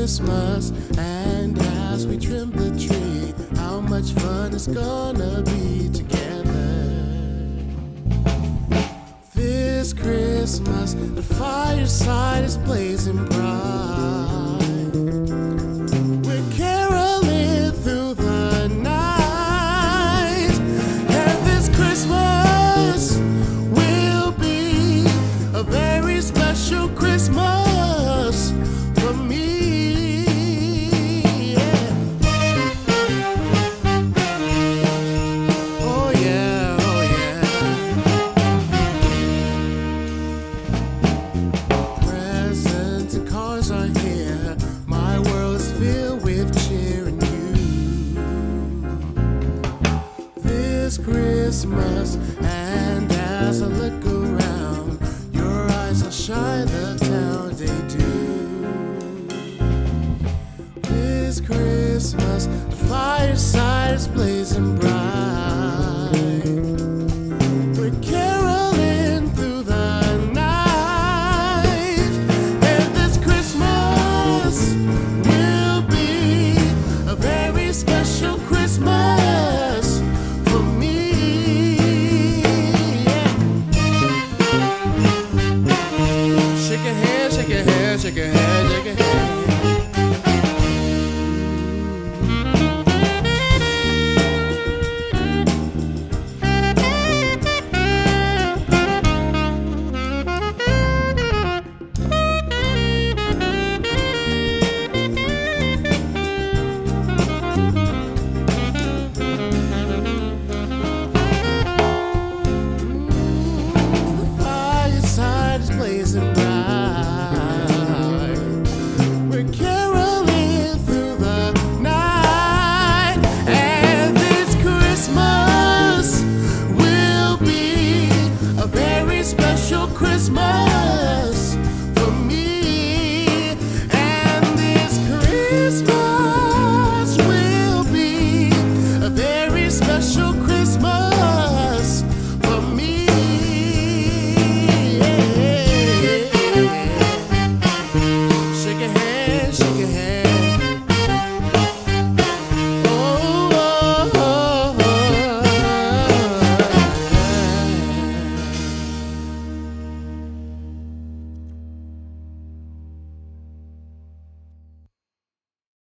Christmas, and as we trim the tree, how much fun it's gonna be together. This Christmas, the fireside is blazing bright. We're caroling through the night, and this Christmas will be a very special Christmas for me. Christmas, and as I look around, your eyes will shine the town they do. This Christmas, the fireside is blazing bright. We're caroling through the night, and this Christmas will be a very special Christmas for me. Shake your head, shake your head, shake your head, shake your head. The fireside is blazing bright. We're caroling through the night, and this Christmas will be a very special Christmas